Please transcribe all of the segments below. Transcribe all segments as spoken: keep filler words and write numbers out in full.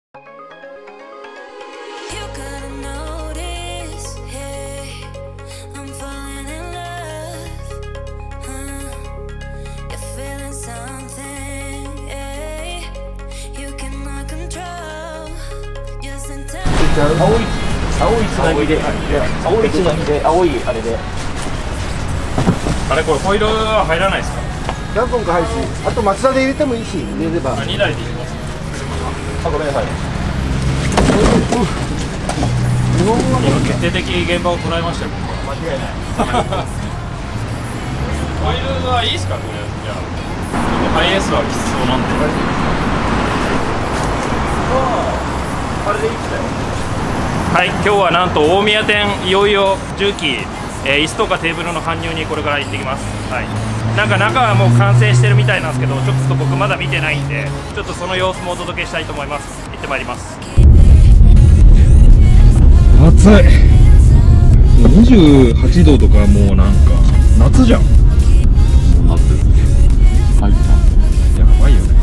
青い青いつなぎで青いつなぎで青いあれであれこれホイールは入らないですか？ 何本か入るし、あと松田で入れてもいいし、入れれば。 にだいで入れます。 あ、ごめんなさい。 今決定的現場を捉えましたよ。 間違いない。 ホイールはいいですかこれ？じゃあハイエースはきつそうなんで。 あれでいいですよ。 はい、今日はなんと大宮店いよいよ重機、えー、椅子とかテーブルの搬入にこれから行ってきます。はい、なんか中はもう完成してるみたいなんですけど、ちょっと僕まだ見てないんで、ちょっとその様子もお届けしたいと思います。行ってまいります。 暑い。もうにじゅうはちどとかもうなんか夏じゃん。夏ですね。はい。やばいよね。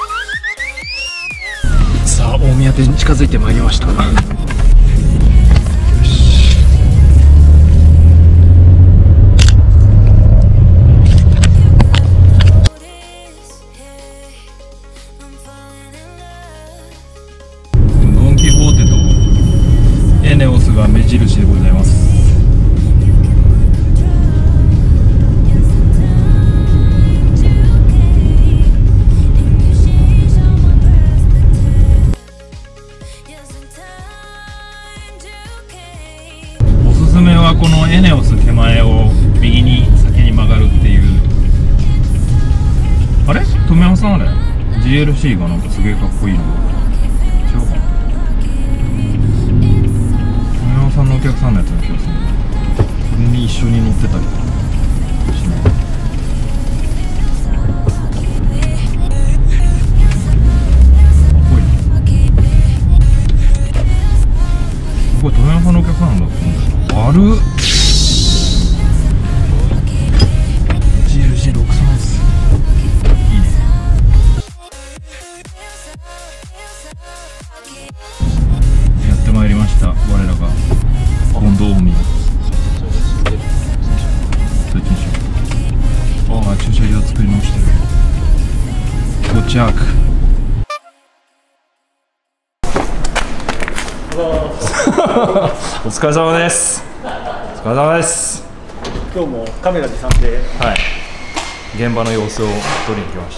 さあ大宮店に近づいてまいりました。よし。ドン・キホーテとエネオスが目印でございます。おすすめはこのエネオス手前を右に先に曲がるっていう。あれ富山さんあれ ジーエルシー がなんかすげえかっこいいの違うかな。富山さんのお客さんのやつの気がする。それに一緒に乗ってたりしない。これ富山さんのお客さんなんだと思うんだけど、ある ジーエルシーろくじゅうさん っす。いいね。やってまいりました。我らが近藤大宮。そっちにしよう。ああ、駐車場作り直してる。到着。 お疲れ様です。お疲れ様です。 今日もカメラ持参で。 はい。現場の様子を撮りに来ました。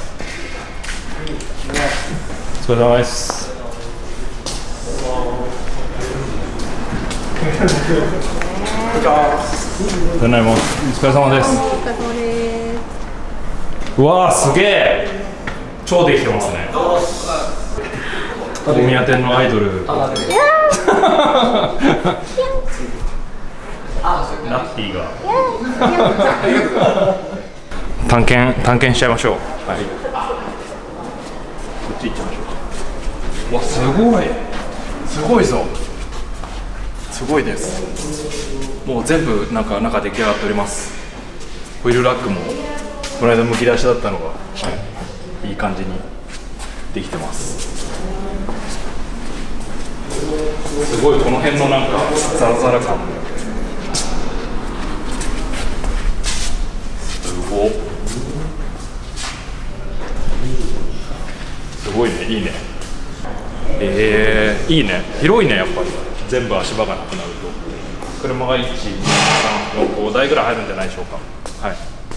お疲れ様です。ただいま。お疲れ様です。 お疲れ様です。 うわーすげえ。超できてますね。大宮店のアイドル。ナッティが。探検探検しちゃいましょう。はい。こっち行っちゃいましょう。わすごい。すごいぞ。すごいです。もう全部なんか中出来上がっております。ホイールラックもこの間むき出しだったのが、はい、いい感じにできてます。すごいこの辺のなんかザラザラ感。すごい。すごいね、いいね。えー、いいね、広いねやっぱり。全部足場がなくなると車がいち、に、さん、よん、ごだいぐらい入るんじゃないでしょうか。はい。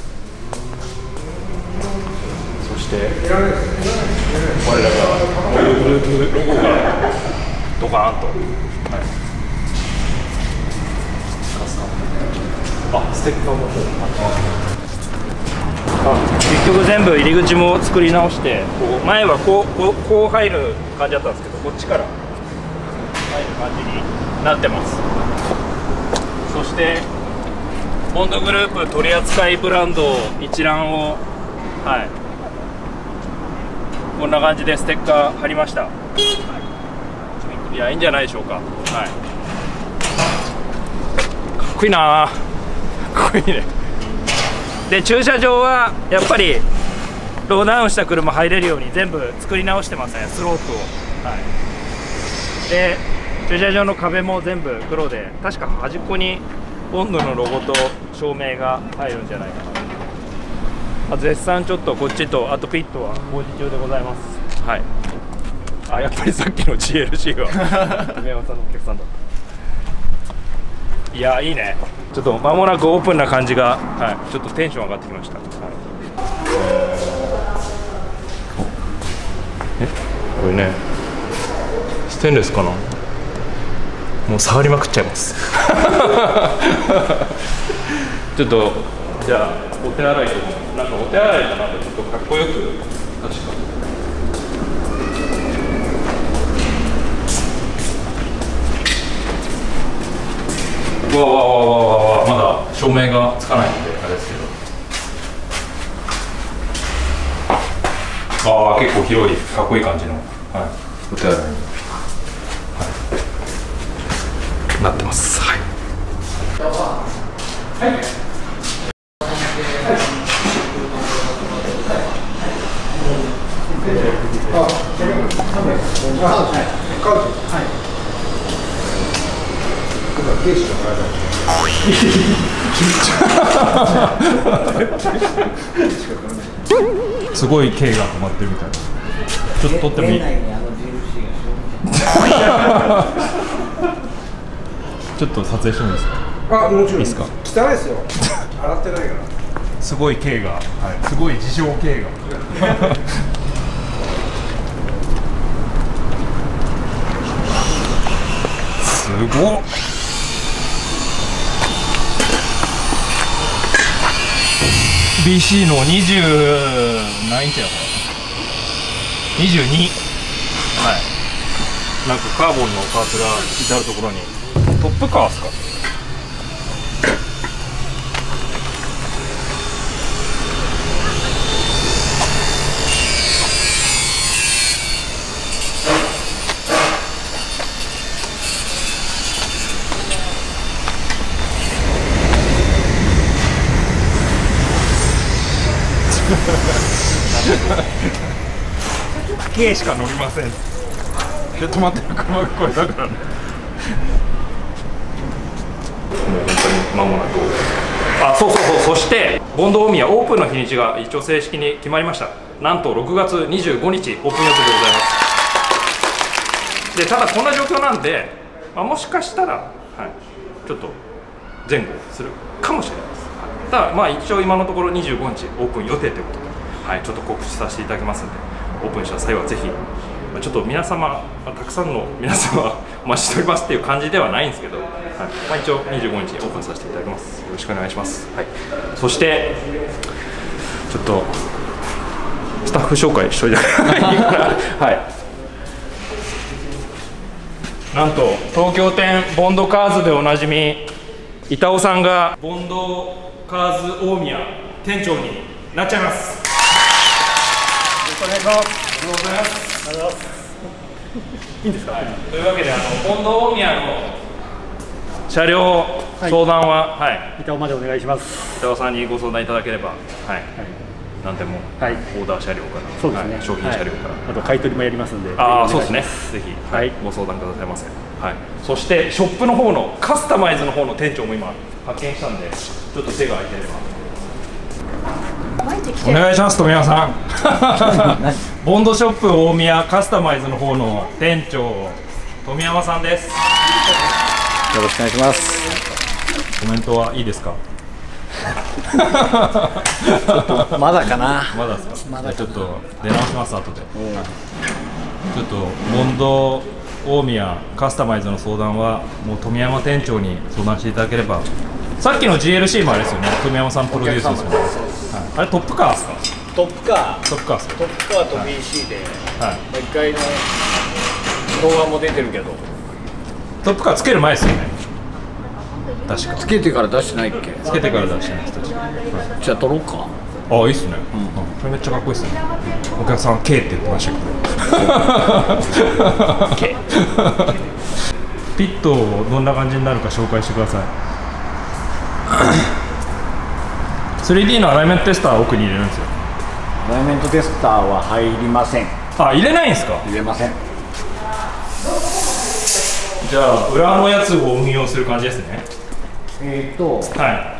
そして我らがモデルグループロゴがドカーンと、はい、あ、ステッカーもあ、結局全部入り口も作り直して、こう前はこう、こう、こう入る感じだったんですけど、こっちから入る感じになってます。そしてボンドグループ取扱いブランド一覧を、はい、こんな感じでステッカー貼りました。いや、いいんじゃないでしょうか。はい、かっこいいな、かっこいいね。で駐車場はやっぱりローダウンした車入れるように全部作り直してますね、スロープを。 はい、で駐車場の壁も全部黒で、確か端っこにボンドのロゴと照明が入るんじゃないかな。あ、絶賛ちょっとこっちとあとピットは工事中でございます。はい。あ、やっぱりさっきの ジーエルシー が富山さんのお客さんだった。いや、いいね。ちょっと間もなくオープンな感じが、はい、ちょっとテンション上がってきました。はい、え、これね、ステンレスかな。もう触りまくっちゃいますちょっとじゃあお手洗いとかなんかお手洗いかなとちょっとかっこよく確かうわわわわわわまだ照明がつかないのであれですけど、ああ結構広いかっこいい感じの、はい、お手洗いになってます。はい。はい。すごいKが止まってるみたいな。ちょっと撮ってもいい？ちょっと撮影してもいいですか？ あ、もちろん。 いいですか？ 汚いですよ。洗ってないから。 すごいKが、はい、すごい自称Kが。すごっ。ビーシー のにじゅう何インチやから。にじゅうに。はい。なんかカーボンのパーツが至るところに。トップカーですか？K しか乗りません。で止まってる車がこれだからね。もう本当に間もなく。あ、そうそうそう。そしてボンド大宮オープンの日にちが一応正式に決まりました。なんとろくがつにじゅうごにちオープン予定でございます。でただこんな状況なんで、まあ、もしかしたら、はい、ちょっと前後するかもしれないです。ただまあ一応今のところにじゅうごにちオープン予定ということで、はい、ちょっと告知させていただきますので、オープンした際はぜひ、まあ、ちょっと皆様、たくさんの皆様お待ちしておりますっていう感じではないんですけど、はい、まあ、一応にじゅうごにちオープンさせていただきます。よろしくお願いします。はい、そしてちょっとスタッフ紹介しといてはい。なんと東京店ボンドカーズでおなじみ板尾さんがボンドカーズ大宮店長になっちゃいます。よろしくお願いします。ありがとうございます。ありがとうございます。いいんですか？はい、というわけであのボンド大宮の車両相談は、はい、はい、 板尾までお願いします。 板尾さんにご相談いただければ、はい、はい、何でも、はい、オーダー車両から、 そうですね、はい、 商品車両から、はい、 あと買い取りもやりますんで、 ああそうですね、ぜひ、はい、ご相談くださいませ。はい、そしてショップの方のカスタマイズの方の店長も今発見したんで、ちょっと手が空いてればお願いします。富山さんボンドショップ大宮カスタマイズの方の店長富山さんです。 よろしくお願いします。 コメントはいいですか？ ちょっとまだかな。 まだですか？まだちょっと出直します後で。ちょっとボンド大宮カスタマイズの相談はもう富山店長に相談していただければ。さっきの ジーエルシー もあれですよね、富山さんプロデュースですよね。はい、あれトップカーですか？ トップカートップカーですか？ トップカーと ビーシー で、 はい、 いっかいの動画も出てるけど、 トップカーつける前ですよね。確かつけてから出してないっけ？ つけてから出してないです。確かに、 はい、じゃあ撮ろうか。 ああ、いいっすね、うんうん、これめっちゃかっこいいっすね。お客さん K って言ってましたけどピットどんな感じになるか紹介してください。スリーディー のアライメントテスターは奥に入れるんですよ。 アライメントテスターは入りません。 あ、入れないんですか？ 入れません。 じゃあ裏のやつを運用する感じですね。 えっと、 は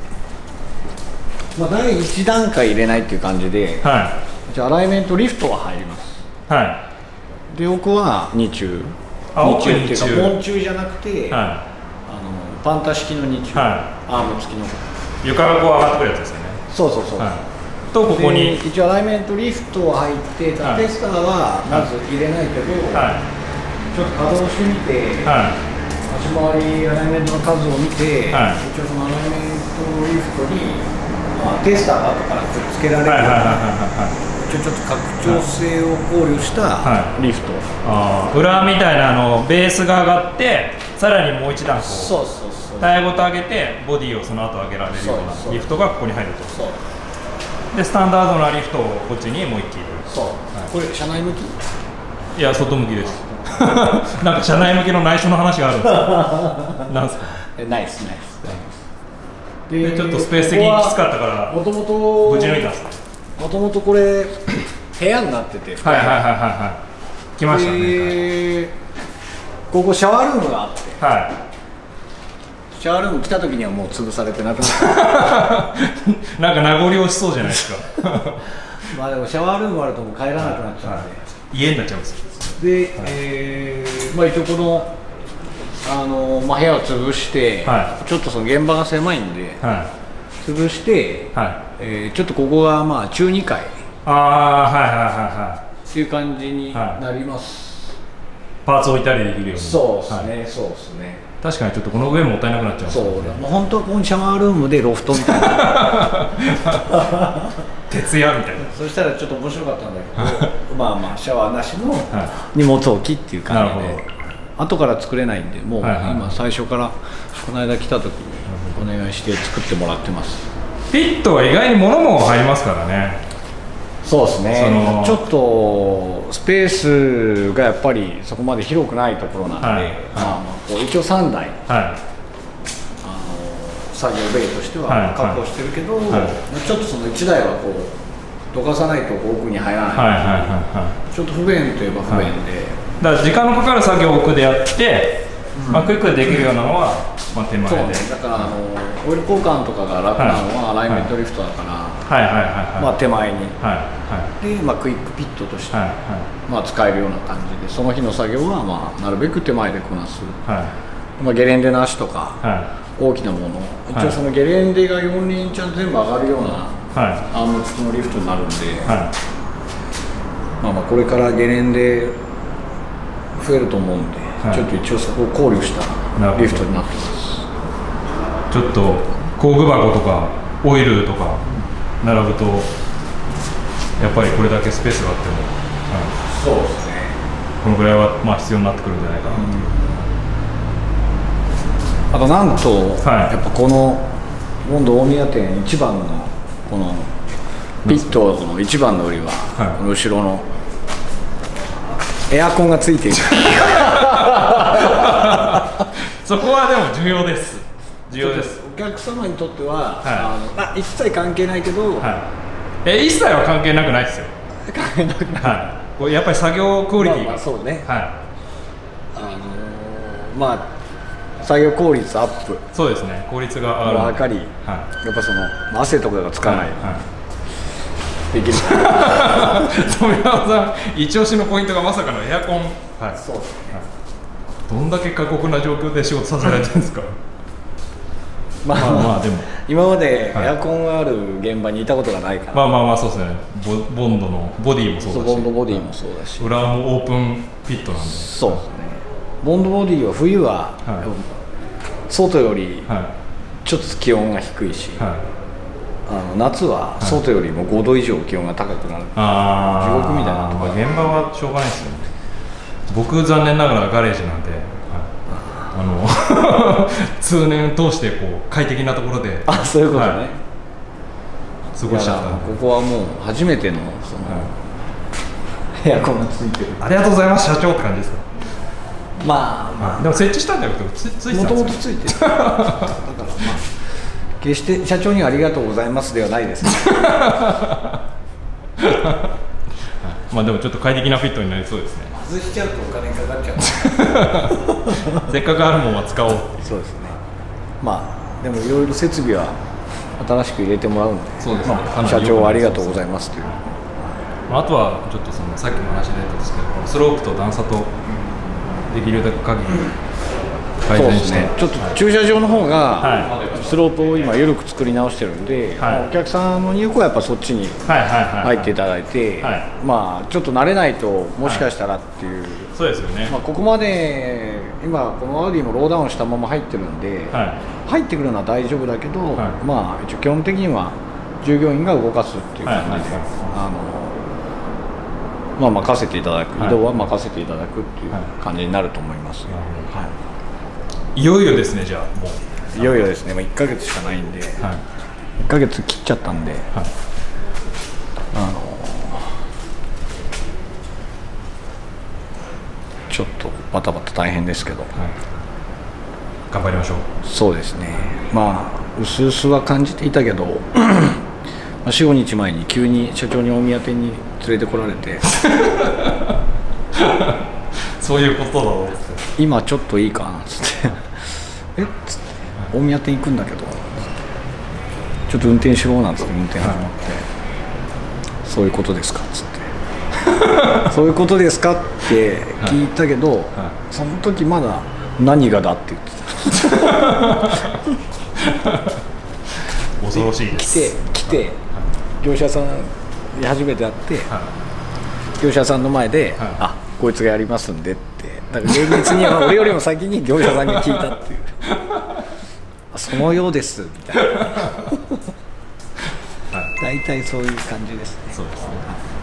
まあ、だいいち段階入れないっていう感じで、 いはじゃあアライメントリフトは入ります。 いはで奥は二中、 あ二中っていうか奥二中門中じゃなくて、 いはあのパンタ式の二中、 はアーム付きの。 い。床がこう上がってくるやつですよね。 そうそうそう。 はい。とここに、 で一応アライメントリフトは入って、 はいテスターはまず入れないけど、 はちょっと稼働してみて、 いは足回りアライメントの数を見て、 はい一応そのアライメントリフトに、まあ、テスターが後からくっつけられるよういはいはいはいな、 はい。 一応ちょっと拡張性を考慮したはリフト。 あー裏みたいなあのベースが上がってさらにもう一段こうそうそうそう。 タイヤごと上げてボディをその後上げられるようなそうそうリフトがここに入ると。 そうでスタンダードなリフトをこっちにもう一機入れる。 そう、これ車内向き。 いや外向きですなんか車内向けの内緒の話があるんですかなんですか。 えナイスナイス。 でちょっとスペース的にきつかったからもともとぶち抜いたんですか。 もともとこれ部屋になってて、 はいはいはいはいはい来ましたね。 でここシャワールームがあって、 はいシャワールーム来た時にはもう潰されてなくなっなんか名残惜しそうじゃないですかたまあでもシャワールームあるともう帰らなくなっちゃうんで、 家になっちゃうんですよ。 で、えーまあ一応このあの、まあ、部屋を潰して、 はちょっとその現場が狭いんで、 はい潰して、 はい。 えーちょっとここがまあ中に階っああはいはいはいはい。 ていう感じになります、 パーツ置いたりできるように。 そうですね、 はいそうですね。 確かにちょっとこの上もったいなくなっちゃうんですそうよね。 もう本当はここにシャワールームでロフトみたいな徹夜みたいな。 そしたらちょっと面白かったんだけどまあまあシャワーなしのは荷物置きっていう感じなるで後から作れないんでもうはいはい今最初からこの間来た時にお願いして作ってもらってます。 い。ピットは意外に物も入りますからね。 そうですねそのちょっとスペースがやっぱりそこまで広くないところなんで、 はいまあまあこう一応さんだいは作業ベイとしてはいは確保してるけど、 はいちょっとそのいちだいはこうどかさないと奥に入らない、 いはいはいはいはちょっと不便といえば不便で、 い。だから時間のかかる作業を奥でやって、まあクイックでできるようなのはまあ手前で。 そうね、だからあのオイル交換とかが楽なのはアライメントリフトだから、 はいはいはいはい。 まあ手前にはいはいで、まあ、クイックピットとして、 はいまあ、使えるような感じでその日の作業は、まあ、なるべく手前でこなす、 はいまあ、ゲレンデの足とか、 は大きなもの一はい応そのゲレンデがよん輪ちゃんと全部上がるような、 いはいアーム付きのリフトになるんで、 はまあ、まあこれからゲレンデ増えると思うんで、 はいちょっと一応そこを考慮したなるほどリフトになってます。 い。ちょっと工具箱とかオイルとか並ぶとやっぱりこれだけスペースがあっても、はい、 そうですね。 このぐらいはまあ必要になってくるんじゃないかなと。 あとなんと、 はいやっぱこのモンド大宮店一番のこのピットの一番の売りは、 はいこの後ろのエアコンがついているそこはでも重要です重要です。 お客様にとっては、 はいあのまあ、一切関係ないけど、 はい、え一切は関係なくないですよ。 関係なくない、 はい、これやっぱり作業クオリティが、 まあまあそうね、 はあのーまあ作業効率アップい、そうですね、効率が上がる。 ばかり、 はい、 やっぱそのまあ汗とかがつかない、 はいできる富山さん一押しのポイントがまさかのエアコン、はい、 そうですね、 どんだけ過酷な状況で仕事させられてるんですかまあまあまあでも今まではいエアコンがある現場にいたことがないから、 まあまあまあそうですね、ボボンドのボディもそうだし、 ボンドボディもそうだし、 裏もオープンピットなんで、 そうですね、ボンドボディは冬は、 はい外よりはいちょっと気温が低いし、 はい、 あの夏は外よりもごど以上気温が高くなる、 ああ地獄みたいなとこまあ、現場はしょうがないですよね。僕残念ながらガレージなんで、はい、あの通年通してこう快適なところであそういうことね、 はい過ごしちゃったんで、 いやここはもう初めてのその、エアコンがついてる、 ありがとうございます社長って感じですか。 まあはい、でも設置したんじゃなくてつついてもたんですよ。 ともとついてるだからまあ決して社長にはありがとうございますではないですねまあでもちょっと快適なフィットになりそうですね。 外しちゃうとお金かかっちゃうせっかくあるもんは使おうっていう。 そうですね。まあでもいろいろ設備は新しく入れてもらうんで、 そうですね、 まあ社長ありがとうございますという。 あとはちょっとそのさっきも話出たんですけど、このスロープと段差とできる限り改善して、 ちょっと駐車場の方がはスロープを今緩く作り直してるんで、 はいお客さんの入庫はやっぱそっちにはいはいはい入っていただいて、 はいまあちょっと慣れないともしかしたらっていう、 そうですよね。 まあ、ここまで今このアウディもローダウンしたまま入ってるんで、 は入ってくるのは大丈夫だけど、 はいまあ一応基本的には従業員が動かすっていう感じで、 はいはいはいあのまあ任せていただく、 はい移動は任せていただくっていう感じになると思います、 なるほどはいいよいよですね、じゃあもう。 いよいよですね、まあ、いっかげつしかないんで、 はいいっかげつ切っちゃったんで、 はいあのちょっとバタバタ大変ですけど、 頑張りましょう。 そうですね、まあうすうすは感じていたけどまあよん、ごにちまえに急に社長に大宮店に連れてこられてそういうことだろうって。 今ちょっといいかなっつってえっつって大宮店行くんだけどちょっと運転しろなんつって運転始まって、そういうことですかっつってそういうことですかって聞いたけど、その時まだ何がだって言ってた恐ろしいで来す。 て来て業者さんに初めて会って業者さんの前ではい 「あこいつがやりますんで」ってだから厳密には俺よりも先に業者さんに聞いたっていうあそのようですみたいな大体そういう感じですね。 そうですね。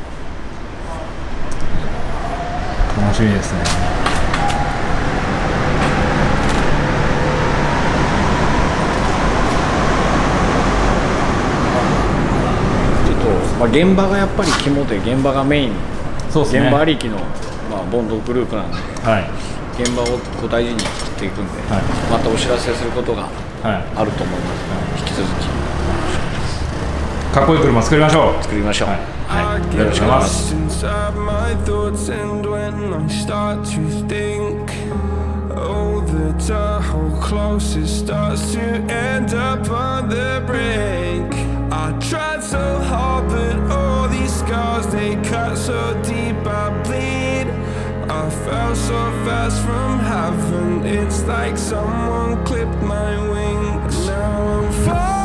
楽しみですね。 ちょっと、まあ、現場がやっぱり肝で現場がメイン、 そうですね。 現場ありきの、まあ、ボンドグループなんではい現場をこう大事に作っていくんで、 はいまたお知らせすることがはい。 あると思います、引き続きかっこいい車作りましょう。 作りましょう、 はいはい、よろしくお願いします。 inside my thoughts, and when I start to think, oh, the Tahoe closest starts to end up on the brink. I tried so hard, but all these scars, they cut so deep, I bleed. I fell so fast from heaven, it's like someone clipped my wings. Now I'm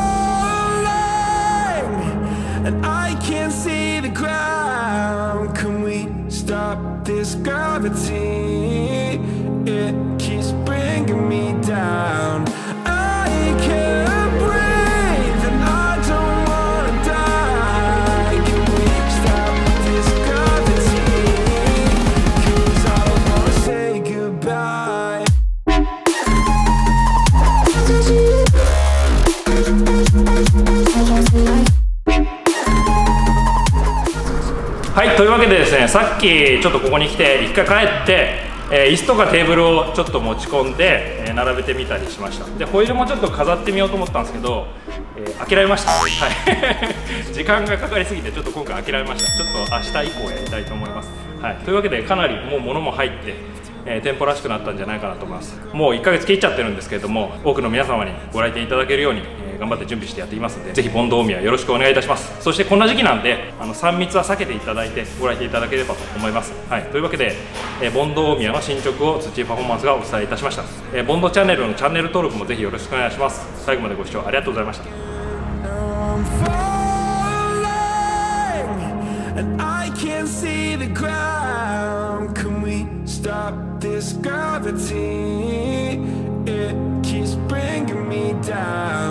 falling, and I can't see the ground. Can we stop this gravity? It keeps bringing me down. I can't breathe, and I don't wanna die. Can we stop this gravity? 'Cause I don't wanna say goodbye. はい、というわけでですね、さっきちょっとここに来て一回帰って、えー、椅子とかテーブルをちょっと持ち込んで、えー、並べてみたりしました。でホイールもちょっと飾ってみようと思ったんですけど、えー、諦めました。はい、時間がかかりすぎてちょっと今回諦めました。ちょっと明日以降やりたいと思います。はい、というわけでかなりもう物も入って、えー、店舗らしくなったんじゃないかなと思います。もういっかげつ切っちゃってるんですけれども、多くの皆様にご来店いただけるように、えー、頑張って準備してやっていますので、ぜひボンド大宮よろしくお願いいたします。そしてこんな時期なんで、あのさん密は避けていただいてご来店いただければと思います。はい、というわけで、えー、ボンド大宮の進捗を土パフォーマンスがお伝えいたしました。えー、ボンドチャンネルのチャンネル登録もぜひよろしくお願いします。最後までご視聴ありがとうございました。 I'm falling, and I can't see the ground. Can we stop this gravity? It keeps bringing me down.